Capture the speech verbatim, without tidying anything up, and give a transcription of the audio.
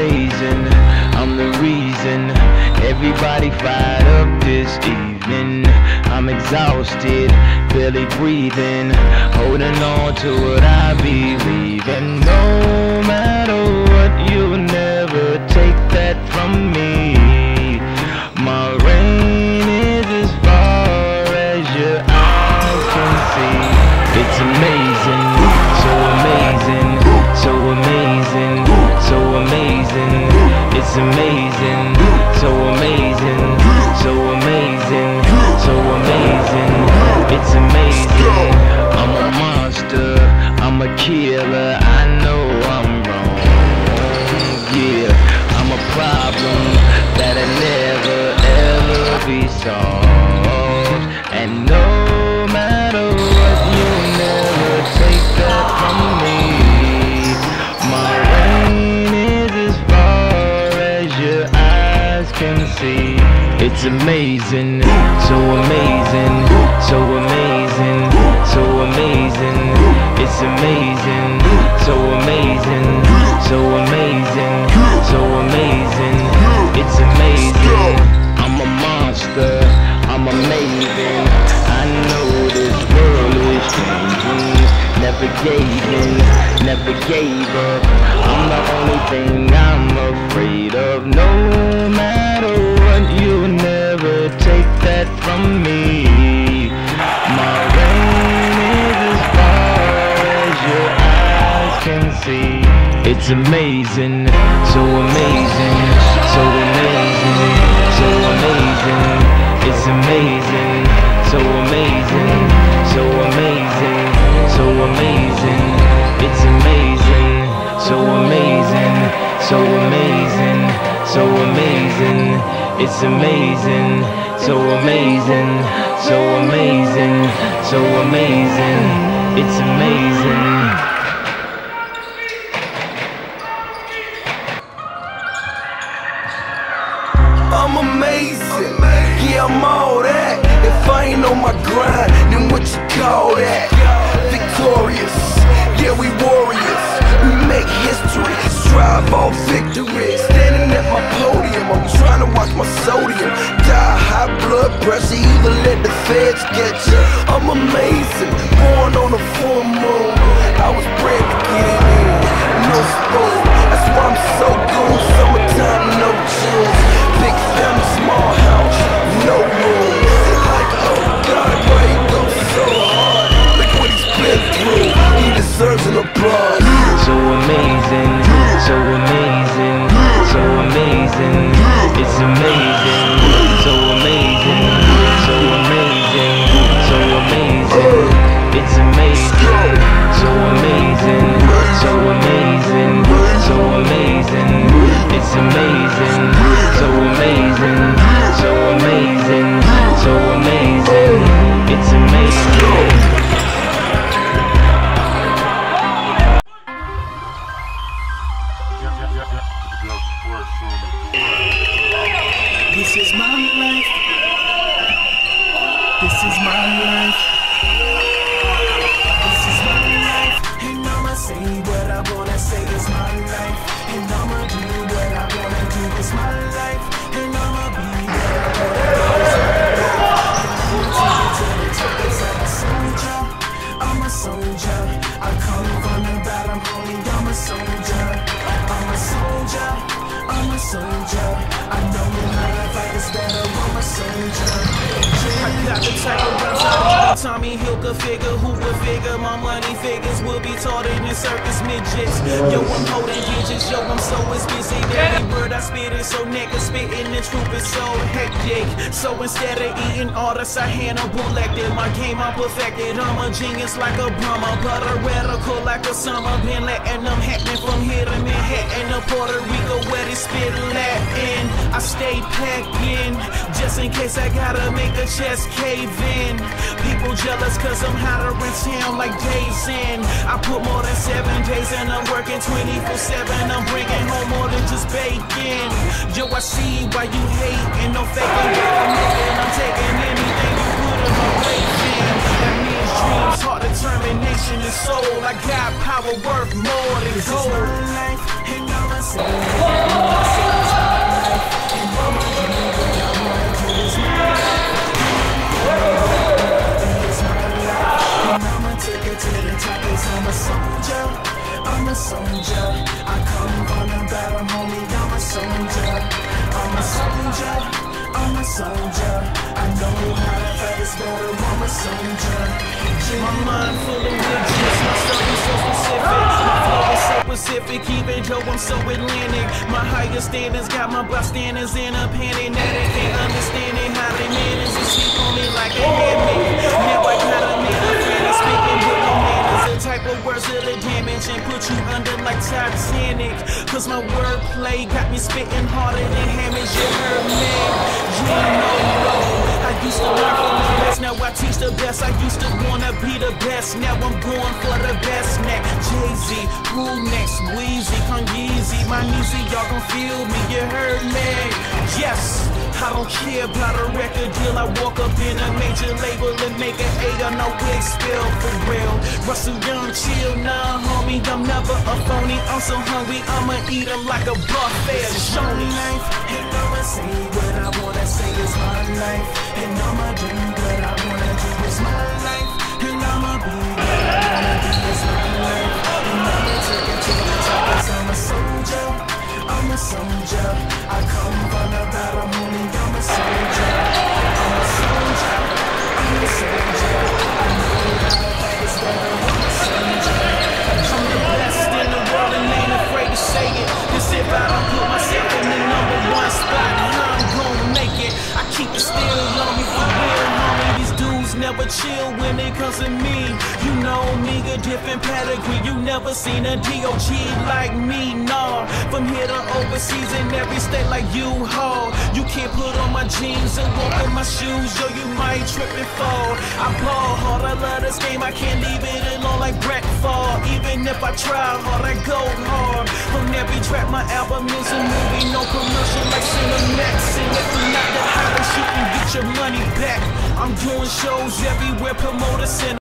amazing. I'm the reason everybody fired up this evening. I'm exhausted, barely breathing, holding on to what I believe in. No matter what, you'll never take that from me. My reign is as far as your eyes can see. It's amazing, so amazing, so amazing, so amazing. It's amazing, so amazing, so amazing, so amazing. It's amazing. I'm a monster, I'm a killer. I know I'm wrong. Yeah, I'm a problem that'll never ever be solved. And no matter what, you'll never take that from me. My reign is as far as your eyes can see. It's amazing, so amazing, so amazing, so amazing. It's amazing, so amazing, so amazing, so amazing. It's amazing. I'm a monster, I'm amazing. I know this world is changing. Never gave in, never gave up. I'm the only thing I'm afraid of. No matter what, you'll never take that from me. My reign is as far as your eyes can see. It's amazing, so amazing, so amazing, so amazing. It's amazing, so amazing, so amazing, so amazing. It's amazing, so amazing, so amazing, so amazing. It's amazing, so amazing, so amazing, so amazing. It's amazing. I'm amazing, yeah, I'm all that. If I ain't on my grind, then what you call that? Victorious, yeah, we warriors. We make history, strive for victory. Standing at my podium, I'm trying to watch my sodium. Die high blood pressure, either let the feds get you. I'm amazing, born on a full moon. I was bred to get it in, no spoon. That's why I'm so good, summertime, no chills. Big family, small house, no room. They're like, oh God, why he go so hard? Look what he's been through, he deserves an applause. So amazing, so amazing, so amazing. It's amazing, so amazing, so amazing, so amazing. It's amazing, so amazing, so amazing, so amazing. It's amazing, so amazing, so amazing, so amazing. It's amazing. This is my life. This is my life. This is my life. And I'ma say what I wanna say is my life. And I'ma do what I wanna do is my life. And I'ma be what I wanna do is my life. I'm a soldier. I come from the bottom, homie. I'm a soldier. I'm a soldier. I'm a soldier. I know how to fight is better. I'm a soldier. I got the type of rounds out of Tommy Hilfiger figure. Who would figure my money figures will be taught in the circus midgets. Yo, I'm holding digits. Yo, I'm so as busy. Every word I spit is so nigga spitting. The truth is so hectic. So instead of eating artists, I Hannibal Lecter. My game I perfected. I'm a genius like a Brahma, but a radical like a summer. Been letting them happen from here to Manhattan to Puerto Rico where they spit Latin. I stay packed in just in case I gotta make a chest cave in. People jealous cause I'm hotter in town like days in. I put more than seven days and I'm working twenty-four seven. I'm bringing home more than just bacon. Yo, I see why you hate and no faking. I'm making, I'm taking anything you put in my way in. That means dreams, heart, determination, and soul. I got power worth more than gold. This is my life and I'ma say soldier. I come from the battle, homie, I'm a soldier. I'm a soldier, I'm a soldier. I know how to fight this battle, I'm a soldier. My mind full of riches, my story so specific. My flow is so specific, even though I'm so Atlantic. My higher standards got my bystanders in a panic. Now they can't understand it, how they manage to sleep on me like they had me. Now I gotta make a friend and speaking with no manners. The type of words that'll damage and put you under like Titanic. Cause my wordplay got me spitting harder than hammers, you heard me. You know, no. I used to learn from the best, now I teach the best. I used to wanna be the best, now I'm going for the best. Now Jay-Z, who next? Weezy, Kung Yeezy, my Neezy, y'all gon' feel me, you heard me. Yes, I don't care about a record deal. I walk up in a major label and make an A on no wig spill for real. Russell Young, chill, nah, homie, I'm never a phony. I'm so hungry, I'ma eat 'em like a buffet. Show me life, and I'ma say what I wanna say is my life. And I'ma do what I wanna do is my life. And I'ma be what I wanna be is my life. And I'ma take it to the top 'cause I'm a soldier. I'm a soldier. I come from the battle, homie, I'm a soldier. I'm a soldier. I'm a soldier. I know how to fight this battle, I'm a soldier. I'm the best in the world and ain't afraid to say it. Cause if I don't put myself in the number one spot, how I'm gonna make it? I keep it still on me for real, homie. These dudes never chill when it comes to me. You know me, a different pedigree. You never seen a D O G like me, nah. From here to overseas in every state like U-Haul. You can't put on my jeans and walk in my shoes, yo, you might trip and fall. I ball hard, I love this game, I can't leave it alone like Brett Fall. Even if I try hard, I go hard. On every track, my album is a movie, no commercial like Cinemax. And if you're not the hottest, you can get your money back. I'm doing shows everywhere, promoters and